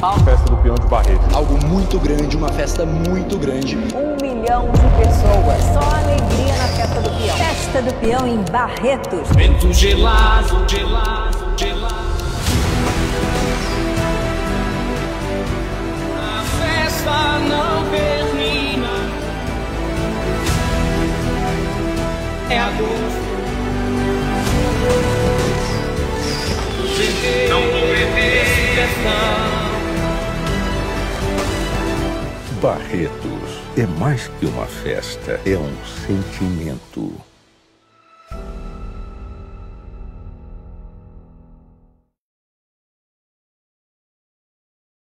Festa do Peão de Barretos. Algo muito grande, uma festa muito grande. 1 milhão de pessoas, só alegria na Festa do Peão. Festa do Peão em Barretos. Vento gelado, gelado, gelado. A festa não termina. É agosto. Não vou beber. Barretos é mais que uma festa, é um sentimento.